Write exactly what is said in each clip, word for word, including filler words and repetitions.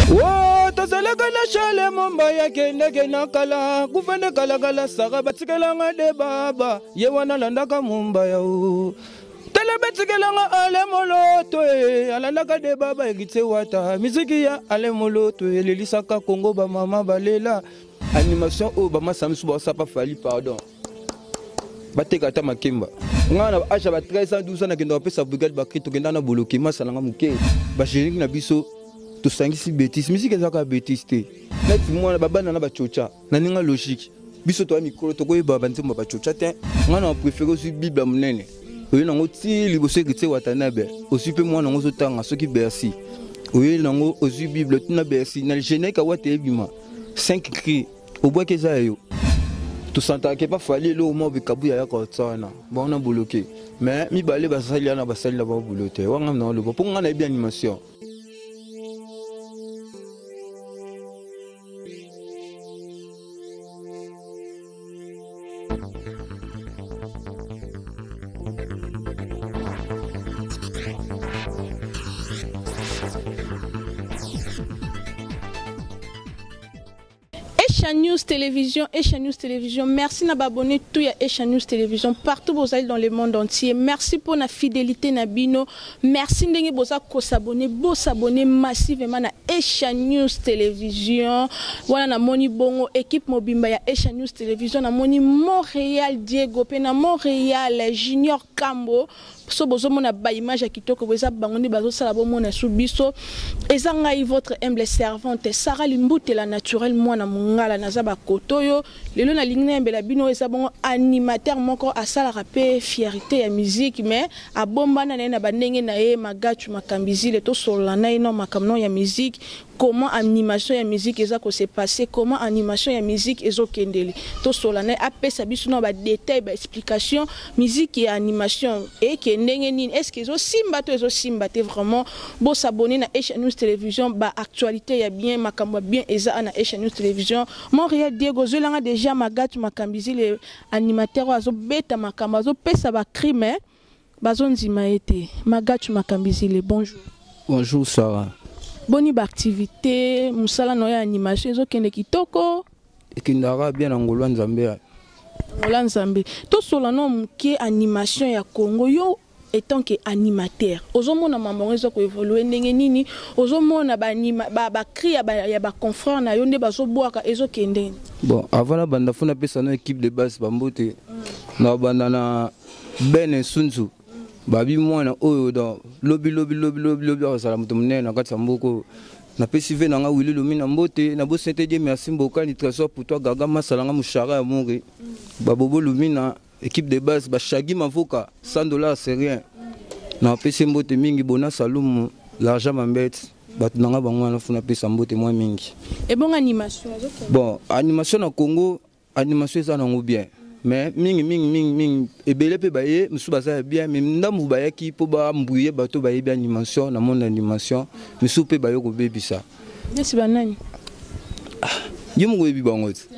Oh, tazalaka na chale momba ya kende kena kala kufende kala kala saka batikela nga de baba ye wana landaka momba ya o tele batikela nga ale moloto e alandaka de baba egite wata miziki ya ale moloto e lelisaka Kongo ba mama balela animation o ba masamsu ba sapa fali pardon bateka ta makemba ngana acha ba treize ans douze ans na kenda pesa brigade ba krito kenda na boloki masala nga muke ba jenik na biso to sangisi bêtise musique ezaka bêtise te neti mwana baba na ba chocha na ninga logique biso to mikolo to koyeba banzemba ba chocha te ngana préféré su bible munene oyo nango ti liboso ekite watanabe osu pe mwana ngo zotanga soki bercy oyo nango osu bible tuna bercy na générique wate ebima cinq cris obwa keza yo to santa ke pas fali lo mo bikabu ya ko tsana bon na bloqué mais mi balé basali na basali la ba bolote wanga na lo pour ngana bien animation. Esha News Télévision, Esha News Télévision, merci na abonner tout ya Esha News Télévision partout vous allez dans le monde entier. Merci pour la fidélité na bino. Merci ndenge boza ko s'abonner, bo s'abonner massivement na Esha News Télévision. Voilà na moni bongo équipe mobimba ya Esha News Télévision na moni Montréal Diego pe na Montréal Junior Cambo. So bozo mona ba image kitoko boza bangondi bazo sala bo mona subiso ezanga i votre humble servante Sarah Limbute la naturelle mwana mungala nazaba kotoyo lelo na lingna mbela bino eza bongo animateur moko asala rapé fierté ya musique mais abombana na bandenge na ye magachu makambizile to solana ino makamno ya musique. Comment animation ya musique eza ko se passer, comment animation ya musique ezo kendeli to solana apé sabiso no ba détail ba explication musique et animation et kendenge nini est-ce que ezo simba to ezo simba te vraiment bo s'abonner na Esha News Télévision ba actualité ya bien makambo bien eza na Esha News Télévision. Montréal Diego Zelanga déjà magatu makambizi les animateurs azo beta makambo azo pesa ba crime bazo nzima ete magatu makambizi les bonjour. Bonjour Sarah. Boni ba activité musala no ya animation ezo kende kitoko ekindara bien ngolwa nzambe ngolwa nzambe to solano muke animation ya Congo yo étant que animateur ozomona mambo ezo ko évoluer ndenge nini ozomona ba anima ba ba cri ya ba ya ba confrère na yo nde bazo boaka ezo kende bon avant la banda fona pesa na équipe de base bambote na banda na Ben Sunzu babi mwana oyo do lobi lobi lobi lobi lobi osala mutu munene na kati mboko na pesive na nga wili lumina mbote na bo sente die merci mboka ni trésor pour toi gaga masala nga mushara ya mongi babobo lumina équipe de base ba shagi mavoka cent dollars c'est rien na pesi mbote mingi bona salumu l'argent mambet bat nanga bango na funa pesa mbote moi mingi et bon animation bon animation na Congo animation eza nango bien mais mingi mingi mingi mingi ebele pe baye musu baza bien mais ndambu baye ki po ba mbuye bato baye bien animation na monde animation musu pe baye ko bebisa nesi banani yimu ko ebi bango ti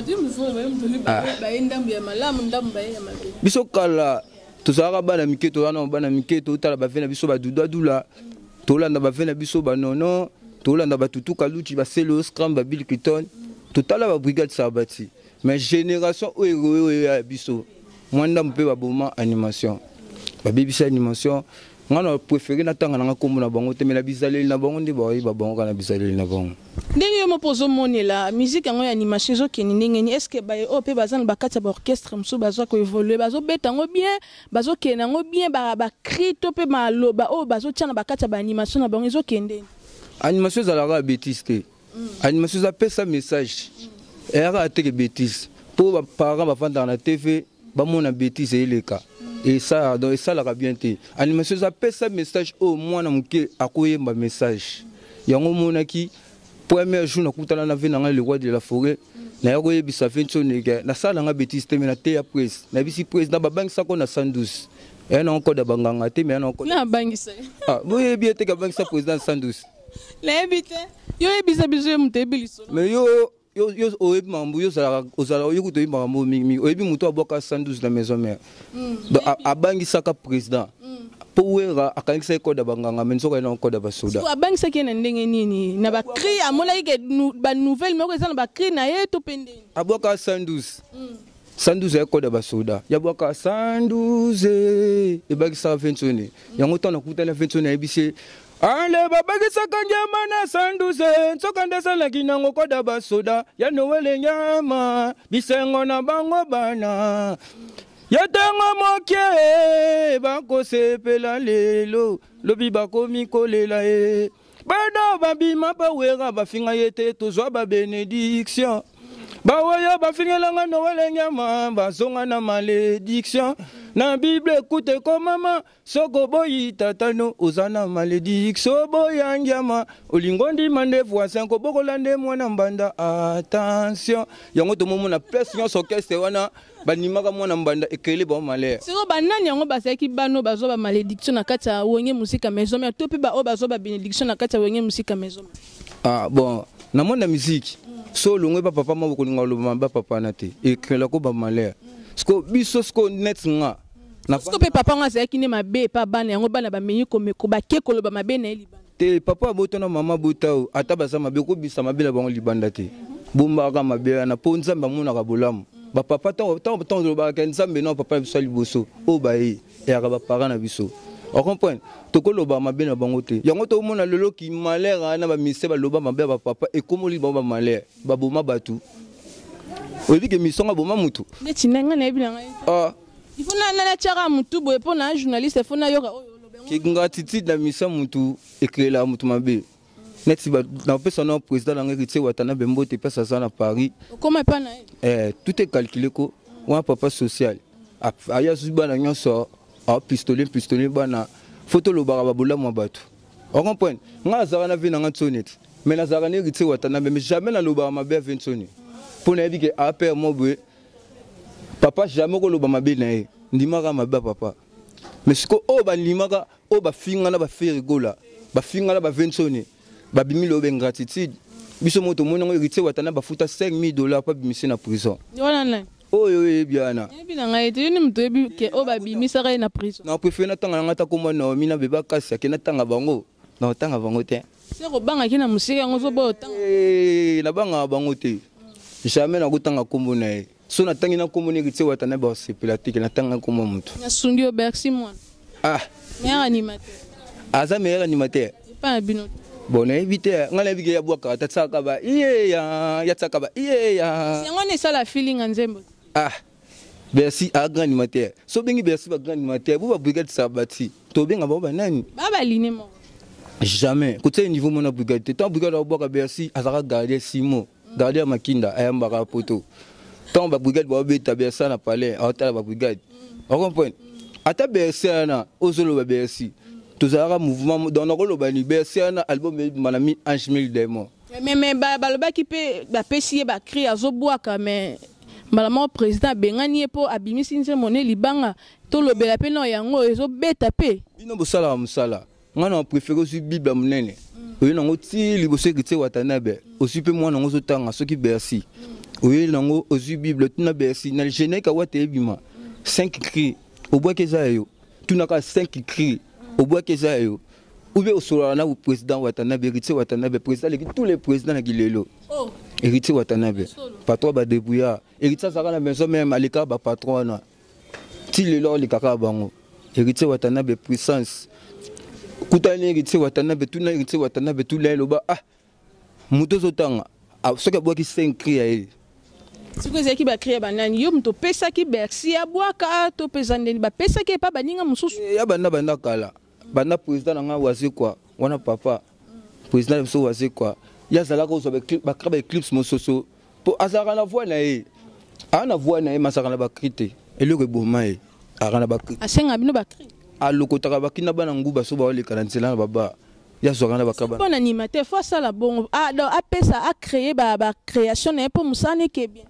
biso kala to sara bana miketo wana bana miketo tala ba vena biso ba dudwa dula to landa ba vena biso ba nono to landa ba tutu kaluchi ba selo scram ba Bill Clinton to tala ba brigade sabati. Mais génération oyo biso mwanda mpe baboma animation babibisa animation ngana préféré na tanga na kombo na bango te mais la bizaleli na bango ndi bayi ba bango kana bizaleli na bango ndenge yo mopozo monela musique yango ya animation zo keni ndenge ni est-ce que ba o pe bazana bakati ba orchestre mso bazo ko évoluer bazo beta ngo bien bazo kena ngo bien ba ba cri to pe maloba o bazo tiana bakati ba animation na bango zo kende animation za la bêtise te animation za pesa message et à te bêtise pour les parents qui dans la T V ba mona bêtise eleka et ça donc ça la bien te animation ça pèse ça message au moins na muke akoye ba message yango mona ki premier jour na kutana na ve na le roi de la forêt na yako yebisa fencho nega na sala nga bêtise te mais na te ya presse na bisi presse na ba bank sa ko na cent douze et na encore da banganga te mais na encore na bangisa ah bo yebi te ka bank sa président cent douze la ebite yo ebisa biso mutebili solo mais yo yo yo oyebi mambo yo sala ozala yo kuto yimba mambo mingi oyebi muto aboka cent douze na maison mère donc abangisaka président pour wera akangisa ikoda banganga menzoka ina koda basoda so abangisa kena ndenge nini na ba cri amona ike ba nouvelle moko eza na ba cri na ye to pendeni aboka cent douze cent douze ikoda basoda ya boka cent douze e bagisa vingt-et-un yango tona kutana vingt-et-un ebise ale babakisaka nyama na cent douze nsoka ndesalaki nango koda basoda ya nowele nyama bisengo na bango bana yatango mokie bakosepela lelo lobi bakomi kolela e bana babima bawera bafinga yete tozwa ba bénédiction bawoyo bafingelanga nowele nyama bazonga na malédiction na Bible écoute komama soko boyi tatano ozana malédiction boya nyama olingondi mande voisin ko bokolande mwana mbanda attention yango to momo na pression orchestre wana banimaka mwana mbanda ekele ba malheur siko banani yango basaki bano bazo ba malédiction na kati ya wenge musika maison mais to pe ba o bazo ba bénédiction na kati ya wenge musika maison ah bon na mona musique so longwe ba papa maboko ninga lo ba papa na te ekela ko ba malheur sko biso sko net nga na sko pe papa nga zaki ne mabe pa bana yango bana ba menyi ko meko ba ke koloba mabe na libanda te papa boto na mama botao ata baza mabe ko bisa mabe la bango libanda te bomba ka mabe na po nzamba mona ka bolamu ba papa to to to ba ka nzambe na papa biso liboso o ba yi ya ka ba parana na biso on comprend to ko loba mabe na bango te yango to mona lelo ki malheur na ba mise ba loba mabe ba papa e komo li ba malheur ba boma batu oyebi ke misonga boma mutu neti nanga na ebi nanga ah il faut na na tchara mutu boye po na journaliste faut na yoka ki ngratitude na misa mutu eklela mutu mabe neti ba na pesa na président na ngiti watana bembo te pesa ça na Paris comment pas na eh tout est calculé ko wa papa social aya zuba na nyonso a pistolet pistolet bana photo lo bara babola mo batu on comprend nga zara na vi na ngatsoneti mais na zara ne ngiti watana mais jamais na lo bara mabe vingt-et-un pour na bi ke a père mo boye papa jamais ko lo ba mabe na ye ndimaka mabe papa mais siko o ba limaka o ba finga na ba faire gola ba finga na ba vingt-et-un ba bimi lo be gratitude biso moto monongo héritier watana ba futa cinq mille dollars pa bimisi na prison wala na oh yo ye biana ebi na ngai te ni mto ebi ke o ba bimisa ka na prison na préfère na tanga ngata ko mona mina beba kasi ke na tanga bango na tanga bango te se ko banga kina musika ngo zo bo tanga eh na banga bango te jamais na kutanga kombo na ye so na tangi na kombo ni héritier watana ba sepelatique na tanga kombo mutu na sundi o Bercy moi ah meilleur animateur aza meilleur animateur pas bino bon invité ngala bige ya bwaka tatsaka ba iye ya ya tsaka ba iye ya c'est ngone ça la feeling nzembo ah Bercy a grand animateur so bengi Bercy ba grand animateur bu ba brigade sabati to benga ba ba nani baba line mo jamais côté niveau mon brigade tant brigade ba bwaka Bercy azaka garder simo garder makinda ayamba ka poto tant ba brigade ba beta Bercy na palais a ba brigade on comprend ata Bercy na ozolo ba Bercy tous les mouvements dans le bani Bercy un album manami Ange mille démons mais mais ba baloba ki pe ba pesier ba cri azobwaka mais malama président bengani po abimisi nze moné libanga to lobela pe no yango ezo beta pe bino bosala musala ngana préféré aussi bible munene oyo nango ti liboso kiti watanabe aussi pe mwana ngo zotanga soki Bercy oyo nango aussi bible tuna Bercy na géné ka wate ebima cinq cris au bois kezayo tunaka cinq cris au bois que ça yo ou bien au solana au président Watanabe héritier Watanabe président tous les présidents na Gilelo oh héritier Watanabe patron ba débrouillard héritier ça na maison même alika ba patron na ti le lor le kaka bango héritier Watanabe puissance kutani héritier Watanabe tout na héritier Watanabe tout le loba ah muto zotanga ce que bois qui cinq cri ai si vous avez ba créer banani yo mto pesa ki Bercy ya bwaka to pesa ndeni ba pesa ki pa baninga mususu ya banda banda kala banda président nga wazi kwa wana papa président so wazi kwa ya zala ko so ba kraba eclipse mososo po azara na voix na ye ana voix na ye masaka na ba krite eloko eboma ye ara na ba krite asenga bino ba krite aloko taka bakina bana nguba so ba ole karantsela na baba ya so kana ba kraba bon animateur faut ça la bon ah donc a pesa a créer ba ba création na po musane ke bien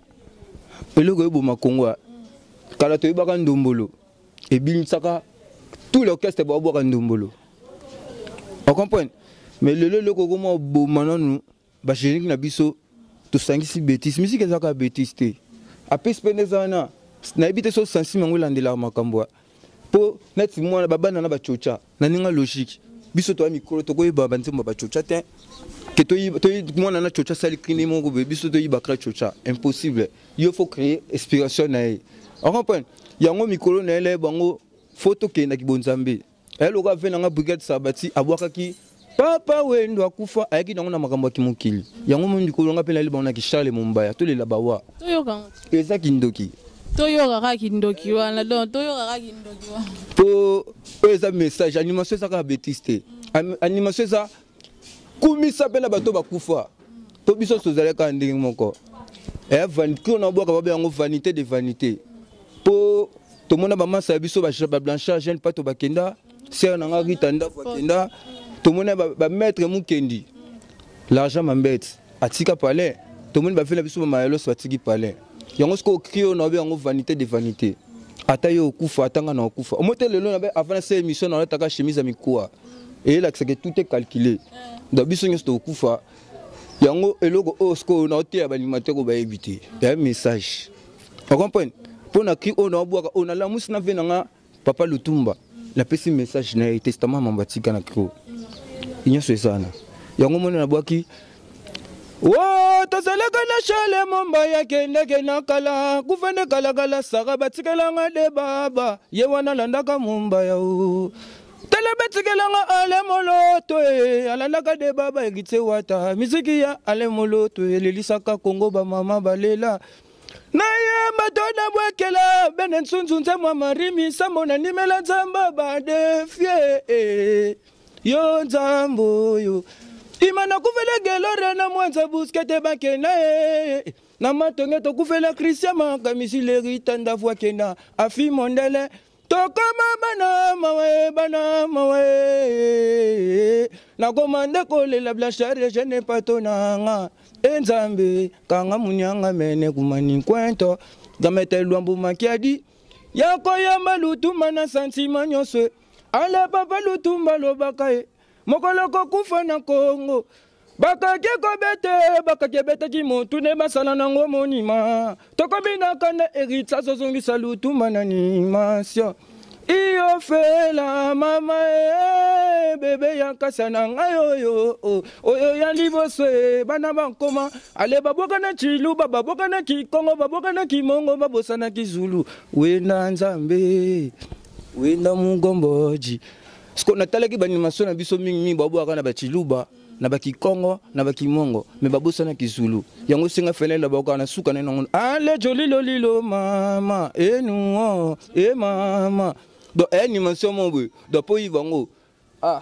eloko eboma Kongo kala to ibaka ndombolo ebinisaka tout l'orchestre ba boka ndombolo on comprend mais le le ko comment bo mananu ba génique na biso to sangisi bêtise musique ezaka bêtise te après spendezana na ebite so sensi mango landela makambo po net mwana babana na bachocha na ninga logique biso to mikolo to koyeba banzemba bachocha te que to to mwana na chocha sali kini mongo biso to yibakra chocha impossible il faut créer inspiration na ye on comprend yango mikolo na ele bango photo ke na kibonzambe elo ka vena nga brigade sabati abwaka ki papa wendo akufa ayaki nango na makambo ki mokili yango mo mikolo nga pela libona ki Charles Mumbaya to le labawa to yoka eza kindoki to yoka ka kindoki wana donc to yoka ka kindoki wana to eza message animation ça ka bêtise animation ça kumisa pela bato bakufa to biso sozaleka ndenge moko e vanité on a boka ba yango vanité de vanité po to mona ba masa biso ba ba blanchard jeune pas to bakenda ser nanga ritanda bakenda to mona ba maître mukendi l'argent m'embête atika palais to mona ba fela biso ba mayelo so atiki palais yango sko krio na ba yango vanité de vanité ata yo kufa atanga na kufa o motele lelo na ba avant cette émission na taka chemise amikoa et là que tout est calculé donc biso nyosto kufa yango eloko osko na otia ba animateur ko ba éviter ya message on comprend pour na ki on a boaka on a la musina venanga papa Lutumba la petit message na testament mambatika na kro inyoso sana yango mona na boaki wo tazalaka na Charles Mumbaya kende kena kala kufende kala kala saka batikela nga de baba ye wana landaka Mumbaya o telebetsikelanga ale moloto e alandaka de baba egitse wata miziki ya ale moloto e lelisaka Kongo ba mama balela na ye matona bwekela bene nsunzunze mwa marimi samona nimela nzamba ba defie e yo nzambo yo imana kuvela gelore na mwanza buskete bakena e na matonge to kuvela Christian makamisi lerita ndavwa kena afi mondele tokoma bana mawe bana mawe na komande kolela blanchard je ne pas tonanga enzambe kanga munyanga mene kumani kwento gamete lwambu makiadi yako ya malutuma na sentiment nyose ale papa Lutumba lobakae mokoloko kufa na Kongo bakake kobete bakake bete ki motu ne basala nango monima tokobina kana eritsa zozongisa Lutumba na animation iyo fela mama e bebe yankasa na ngai oyo oyo ya livoswe bana bankoma ale baboka na Chiluba baboka na Kikongo baboka na Kimongo babosa na Kizulu wenda nzambe wenda mugomboji sko natalaki ba animation na biso mingi baboka na ba Chiluba na ba Kikongo na ba Kimongo me babosa na Kizulu yango singa felela baboka na suka na ngo ale joli lolilo mama enu e mama do animation mombe do po ivango ah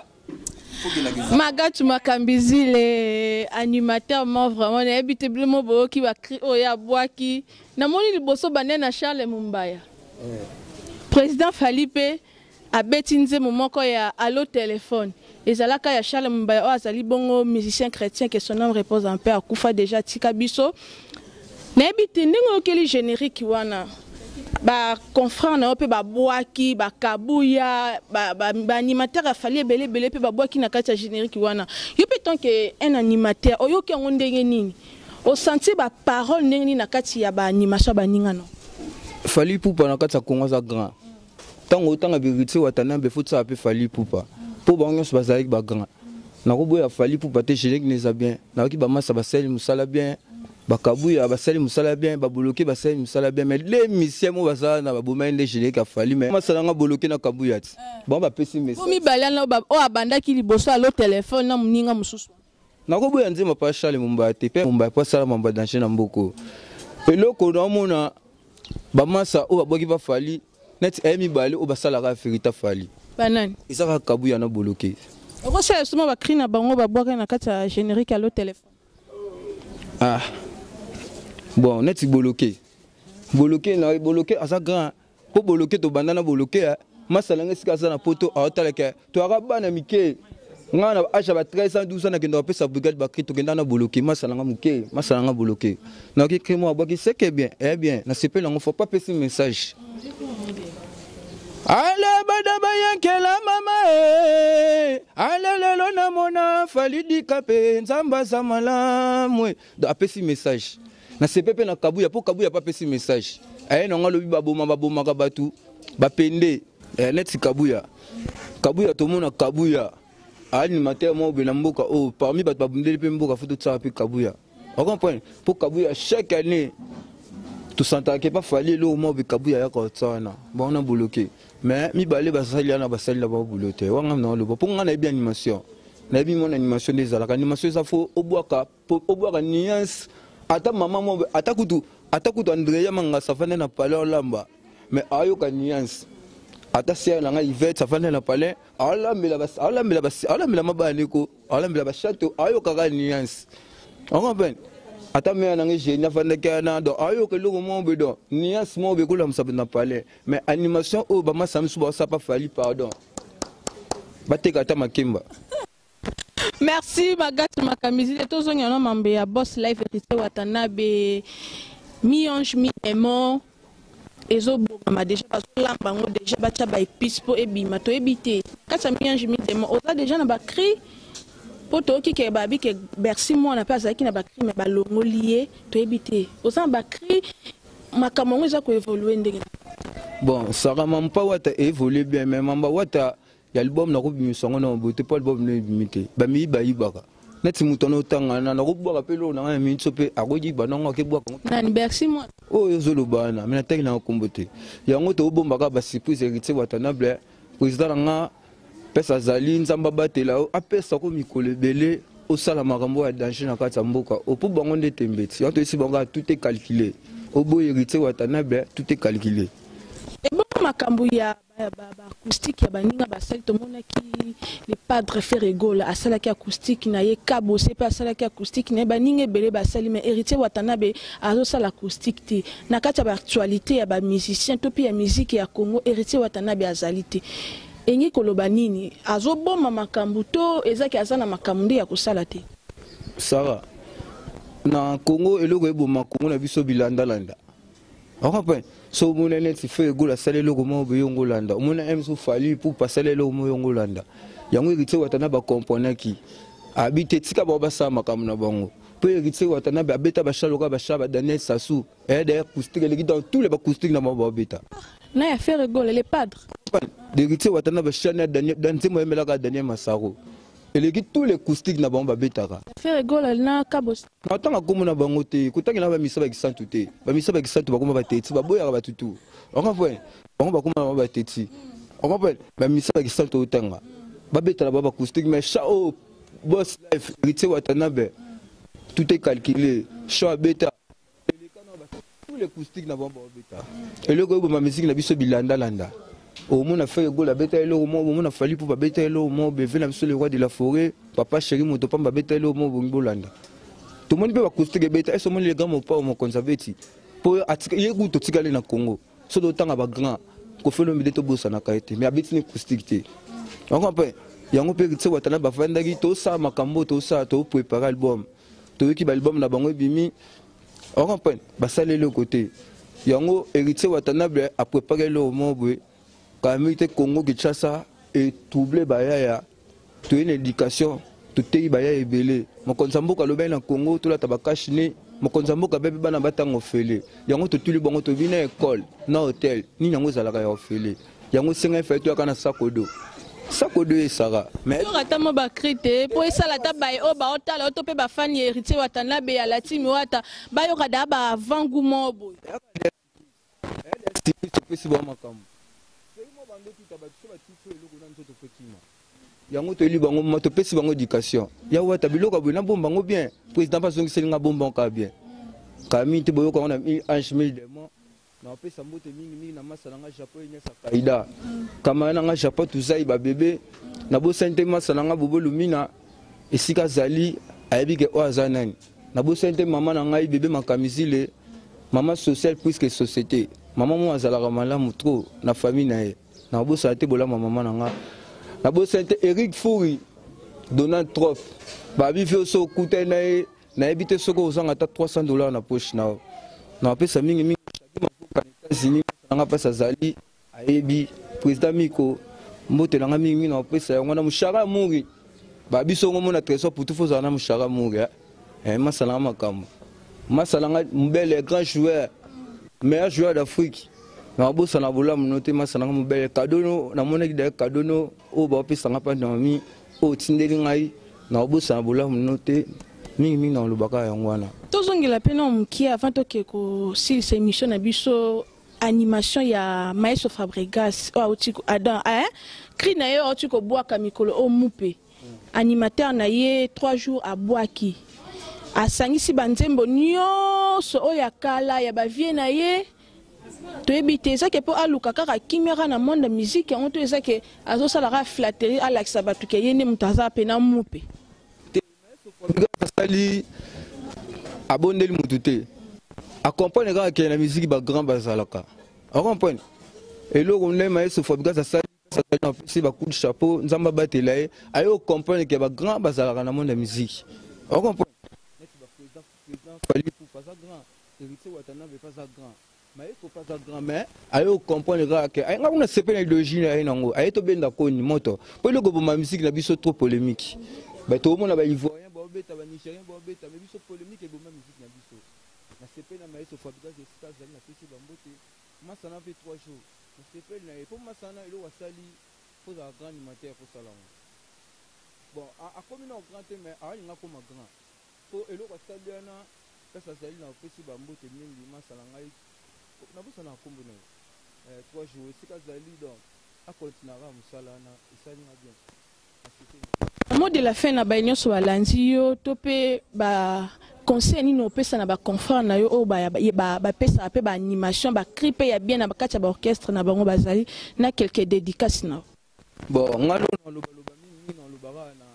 Magatu Makambizile animateur mo vraiment na habité blemo bo ki ba cri o ya boaki na moni liboso banena Charles Mumbaya président Falipe abetinze momoko ya allo téléphone ezalaka ya Charles Mumbaya o azali bongo musicien chrétien que son nom repose en paix akufa déjà tika biso na habité ndingo keli générique wana ba confrère na pe ba boaki ba kabuya ba ba animateur afali belé belé pe ba boaki na kati ya générique wana yo pe tant que un animateur oyo ke ngondenge nini o senti ba parole ndenge na kati ya ba animation ba ningano fali pupa na kati ya Kongo za grand tango tanga biriti watana be futa pe fali pupa po bango so bazali ba grand na ko boya fali pupa te générique neza bien na ki ba masa ba sel musala bien bakabuya basali musala bien ba bloquer basali musala bien mais les missions mo basala na ba bomende générique a fali mais masala nga bloquer na kabuya ti bon ba pesi message mi balana ba o abanda ki liboso alo téléphone na muninga mususu na ko boya nzema pa Charles Mumbaya te pe Mumbaya pa sala mamba danger na mboko eloko na mona ba masa o baboki ba fali net emi bale o basala ka ferita fali banani isaka kabuya na bloquer o ça suma ba krina bango ba boka na kata générique alo téléphone ah bon net bloqué bloqué na bloqué asa grand po bloqué to bandana bloqué masala ngesika sana poto atalaka to arabana mike ngana acha ba treize ans douze ans na kendo pesa brigade ba krito kenda na bloqué masala nga muke masala nga bloqué na ki krimo abaki c'est que bien eh bien na sepela ngo faut pas passer message Ale badaba yankela mama e ale lelo na mona falidi kape nzamba za malamu do apesi message na sepepe na kabuya po kabuya pa pesi message aye na ngalo biba boma baboma ka batu bapende eh, net kabuya kabuya to mona kabuya animateur mo be na mboka oh parmi batu babundeli pe mboka foto tsa pe kabuya on comprend pour kabuya chaque année tout santa ke pas fallait lo mo be kabuya ya ko tsana bon on a bloqué mais mi balé basali na basali la ba bouloté wanga na lo pour ngana bien animation na bi mon animation des ala animation ça faut obwaka obwaka nuance ata maman mo ata kutu ata kutu Andrea manga safane na palais lamba mais ayo ka nuance ata sia na nga Yvette safane na palais ala mela bas ala mela bas ala mela mabane ko ala mela bas château ayo ka nuance on comprend ata me na nga génie fande kana do ayo ke logo mo be do nuance mo be ko lam sabna palais mais animation o ba ma samsu ba sa pas fali pardon bateka ata makimba. Merci Magat Makamizi et tous les membres ya Boss Life Héritier Watanabe mi ange mi démon ezo boma déjà parce que là bango déjà bacha ba épice po ebima to ebité kacha mi ange mi démon oza déjà na ba cri poto ki ke babi ke bercy moi na pas ça qui na ba cri mais ba longo lié to ebité oza ba cri makamongo za ko évoluer ndenge bon ça ramam pas wata évoluer bien mais mamba wata l'album na rubi misongo na bote pas album na bimité ba mi ba yibaka neti mutono tanga na na rubo rapelo na mi tsope agoji banongo ke bwa nani bercy moi oh yozolo bana mina teki na kombote yango to bomba ka ba surprise Héritier Watanabe président nga pesa zali nzamba batela apesa ko mikolo belé au sala makambo ya danger na kata mboka opo bango ndete mbeti yanto esi bango tout est calculé obo Héritier Watanabe tout est calculé et bon makambo ya acoustique ya baninga basali tomona ki le padre Ferrego la asala ki acoustique na ye kabo c'est pas asala ki acoustique na baninga belé basali mais Héritier Watanabe azo sala acoustique te na kati ya actualité ya ba musicien to pi ya musique ya Congo Héritier Watanabe azalité engi koloba nini azo boma makambo to ezaki azana makambo ya kosala te sara na Congo eloko eboma Congo na biso bilanda landa on so mona neti Ferrego la sale loko mo be yongolanda mona emso fali pour passer loko mo yongolanda yango Héritier Watanabe comprendre ki habite tika ba basa makambo na bango pe Héritier Watanabe abeta ba shaloka ba shaba Daniel Sassou et d'ailleurs acoustique les dans tous les acoustiques na ba beta na ya Ferrego les padres Héritier Watanabe chana Daniel dans mo emela ka Daniel Massaro et les tous les acoustiques na ba beta ka Ferrego na kabos atanga komona bango te kutaki na ba misaba ki santu te ba misaba ki santu bakoma ba teti ba boya ba tutu on comprend bango bakoma ba teti on comprend ba misaba ki santu utanga ba beta ba acoustique mais chao Boss Life Héritier Watanabe tout est calculé chao beta tous les acoustiques na ba beta et le go ba musique na biso bilanda landa au monde a fait go la beta et le au monde a fallu pour ba beta et le au monde be vena biso le roi de la forêt papa chéri moto pa ba beta et le au monde bongo landa tout le monde peut acoustique beta et ce monde les gars mon pas mon conservatif pour attirer goût to tikale na Congo so do tanga ba grand ko fait le mide to bossa na kaite mais abiti ni acoustique te on comprend yango pe Héritier Watanabe ba vanda ki to sa makambo to sa to préparer album to ki ba album na bango bimi on comprend ba sale le côté yango Héritier Watanabe a préparé le moment kamite Congo Kinshasa et troublé ba ya to une éducation tout baya ebele mokonza mboka loba na Congo to la tabaka chine mokonza mboka bebe bana batango fele yango to tuli bango to bina école na hôtel ni yango zalaka ya fele yango senga fait to kana sakodo sakodo esara mais to ratamo ba krite po esala ta bay o ba otala to pe ba fani Héritier Watanabe ya latimi wata ba yo kada ba vangu mobo si ba makambo c'est mo bando tout abatu ba tifu eloko na nzoto fetima yango to li bango moto pesi bango éducation ya wata biloko bona bomba ngo bien président pas zongi selinga bomba ka bien kami te boyo ko na ange mille démons na pesa mbote mingi mingi na masala nga Japon nyesa kaida kama na nga Japon tuzai ba bébé na bo sente masala nga bobo lumina esika zali ayebike o azanani na bo sente mama na ngai bébé makamizile mama social puisque société mama mo azalaka malamu trop na famille na ye na bo sa te bola mama na nga na bo sente Eric Fouri Donald Trump babi fi so kuta na ye na ebite soko osanga ta trois cents dollars na poche na na pesa mingi mingi chaque mafuka na États-Unis na pesa zali ayebi président Miko mbote nanga mingi na pesa yango na mushara mungi ba biso ngomo na trésor pour tout faut na mushara mungi eh masala makambo masala nga mbele grand joueur meilleur joueur d'Afrique na bosa na bola munote masala nga mbele cadeau na mona ki de cadeau no o ba pesa nga pa na mi o tindeli ngai na bosa na bola munote mingi mingi na lubaka yango wana tozongela pena mkia avant to ke ko si cette émission na biso animation ya Maestro Fabregas o otiko Adam hein cri na yo otiko boaka mikolo o mupe animateur na ye trois jours à boaki asangisi banzembo nyonso o ya kala ya bavie na ye toyebi te ezake mpo aluka kaka kimera na monde ya musique yango to ezake azosalaka flatterie alakisa bato ke ye nde moto aza pena mupe asali abondeli motu te accompagne kaka ke na musique bagrand bazalaka accompagne eloko nde Maestro Fabregas asali asali na pesi bacoup de chapeau nzambe abatela ye ayo comprendre ke bagrand bazalaka na monde ya musique accompagne Fali pour pas ça grand héritier Watanabe pas ça grand Maestro pas ça grand mais ayo comprendre kaka ke ay ngakuna sepe na idéologie na ye nango ayo to benda koni moto po eloko boma musique na biso trop polémique ba to mona ba ivoirien ba obeta ba nigérien ba obeta mais biso polémique et boma musique na biso na sepe na Maestro Fabregas des États-Unis na pesi bambote masana fait trois jours na sepe na pour masana elo wasali pour la grande animateur pour salon bon a comme non grand mais a nga comme grand pour elo wasali na pesa sali na pesi bambote mingi masana ngai na bosa na kombo na euh trois jours sika zali donc a continuera musala na isali na bien. Mot de la fin na ba nyonso balandi yo to pe ba conseil ni no pesa na ba confort na yo o ba ba ba pesa pe ba animation ba clip ya bien na ba kati ba orchestre na bango bazali na quelques dédicaces na bon ngalo na loba loba mingi na loba na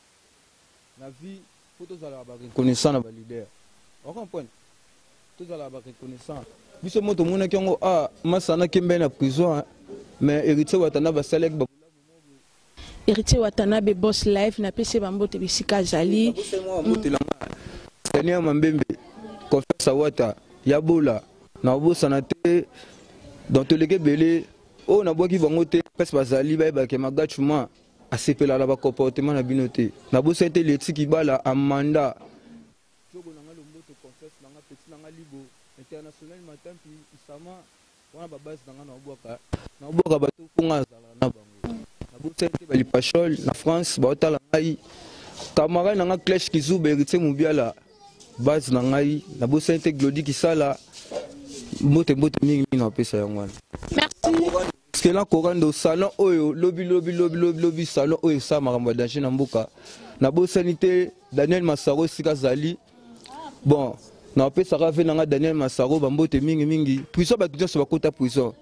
na vie photos ala ba reconnaissant na ba leader on comprend tous ala ba reconnaissant biso moto mona kiongo ah masana kembe na prison mais héritier watana ba selek ba héritier Watanabe boss live na pese bambote bisika zali Seigneur Mambembe confesse wata yabola na bosa na te dans tous les belé o na boki bango te pese bazali ba ba ke magachuma asepela la ba comportement na binote na bosa te letiki bala amanda jogo na ngalo mbote confesse na nga petit na nga libo international matampi isama wana ba base na nga na boka na boka ba to kunga zala na bango Boussente bali pachol na France ba otala ngai camarade na nga Clash Kizube héritier Mubiala base na ngai na Boussente Glody Kisala mbote mbote mingi na pesa yango merci parce que là korando salon oyo lobby lobby lobby lobby lobby salon oyo sa makambo danger na mboka na Boussente Daniel Massaro sika zali bon na pesa rave na nga Daniel Massaro ba mbote mingi mingi puissant ba tudio ba kota puissant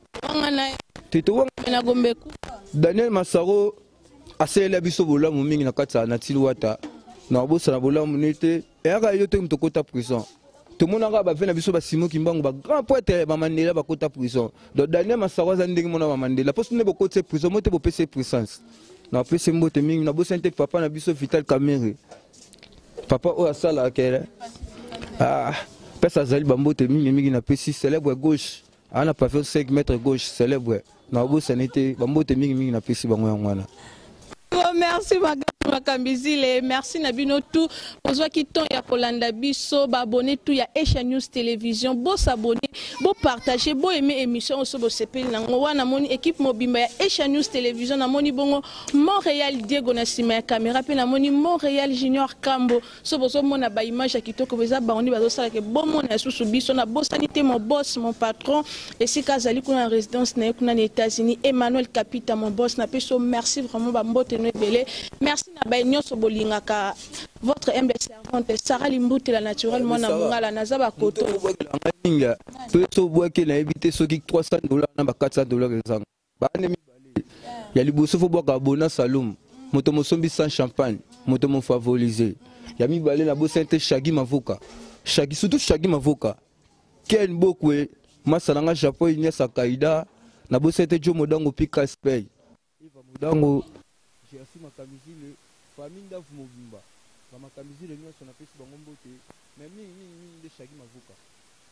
Tito na gombeku Daniel Massaro asela biso bolamu mingi na kati na tilwata na bosa na bolamu nete e aka yo te mtokota prison to mona nga ba vena biso ba Simon Kimbangu ba grand poète ba Mandela ba kota prison do Daniel Massaro za ndenge mona ba Mandela poste ne bokote prison mote bo pese puissance na pese mbote mingi na bosa nte papa na biso Vital Kamere papa o asala akere ah pesa zali ba mbote mingi mingi na pesi célèbre gauche ana pas fait cinq mètres gauche célèbre na bosa nete ba mbote mingi mingi na pesi bango yangwana. Merci Makambizile, merci Nabino tout. Bonjour qui ton ya kolanda biso, ba abonné tout ya Asia News Télévision, beau s'abonner, beau partager, beau aimer émission aussi beau sepel nango wana moni équipe mobimba ya Asia News Télévision na moni bongo Montréal Diego Nassima ya caméra pe na moni Montréal Junior Kambo. So bozo mona ba image ya kitoko beza ba oni bazo sala ke bon mona susu biso na boss sanité mon boss mon patron et si kazali kuna résidence na kuna na États-Unis Emmanuel Capita mon boss na peso merci vraiment ba mbote no belé. Merci na ba nyonso bolingaka votre humble servante Sarah Limbuti la naturellement na mungala na zaba koto ninga peso boake na éviter soki trois cents dollars na ba quatre cents dollars ezanga ba ne mibale ya liboso fo boaka bona salum moto mosombi sans champagne moto mo favoriser ya mibale na bo sente Shagi Mavoka Shagi surtout Shagi Mavoka Ken Bokwe masalanga Japon inya Sakaida na bo sente Jo Modango Pika Spay Iva Modango Jésus Makamizile famille ndavu mobimba ba Makamizile nyonso na pesi bango mbote mais mingi mingi mingi de Shagi Mavoka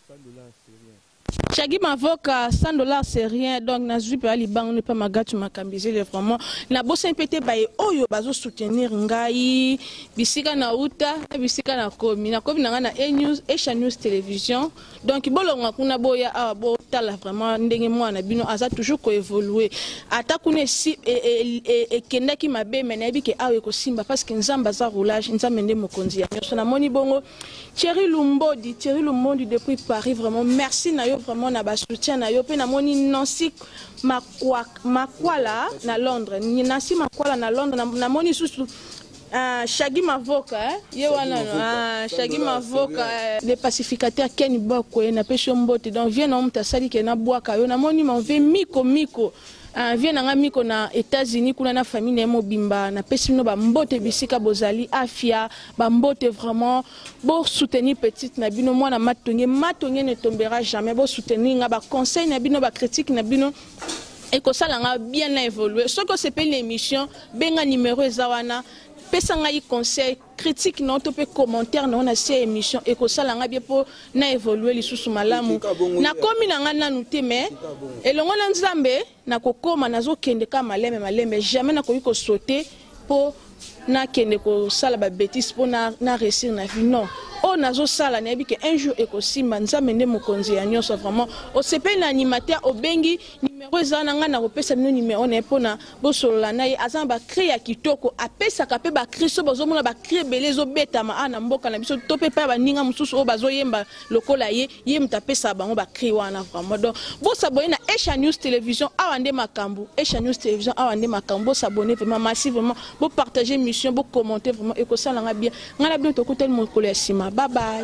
Chagi Mavoka, cent dollars c'est rien, donc na zupe ali bang ne pas magatu makambize le vraiment na bossa impété baye oyo bazo soutenir ngai bisika na uta bisika na komi na komi na na E News Asia News Télévision donc bolonga kuna boya a bo tala vraiment ndenge mwana bino aza toujours ko évoluer ata kuna si e e kenda ki mabe mena bi ke awe ko simba parce que nzamba za roulage nzamba ndé mokonzi ya nyosona moni bongo Thierry Lumbodi Thierry Lumbodi depuis Paris vraiment merci na yo vraiment na ba soutien na yo pe na moni Nancy Makwala na Londres Nancy Makwala na Londres na moni susu Ah, Chagi Mavoka, hein? Yewana, ah, Chagi Mavoka, les pacificateurs Ken Boko, na pêche mbote, donc vient on t'a sali que na boaka, yo na moni mon ve miko miko. Ah, vient na miko na États-Unis, kuna na famille na mo bimba, na pêche no ba mbote bisika bozali, afia, ba mbote vraiment, bo soutenir petite na bino, moi na matonye, matonye ne tombera jamais, bo soutenir nga ba conseil na bino, ba critique na bino. Et que ça l'a bien évolué. Ce que c'est pas l'émission, benga numéro ezawana. Pesanga yi conseil critique non to pe commentaire non na ces émission et que ça langa bien pour na évoluer li susu malamu na komi na ngana nuté mais et longo na nzambe na kokoma nazo kende ka malembe malembe jamais na ko ko sauter pour na kende ko sala ba bêtise pour na na réussir na vie non oh nazo sala na bi que un jour e ko simba nzambe ndé mokonzi ya nyonso vraiment o sepel na animateur o bengi numéro ezana nga na kopesa bino numéro na epona bosolola na ye azan ba créer ya kitoko apesa ka pe ba kristo bazomona ba créer belezo betama ana mboka na biso to pe pa ba ninga mususu o bazo yemba lokola ye ye mtapesa bango ba créer wana vraiment donc bo s'abonner na Asia News Télévision awande makambu Asia News Télévision awande makambu s'abonner vraiment massivement bo partager mission bo commenter vraiment et que ça langa bien ngana bien to kotel mo kolo ya sima bye bye.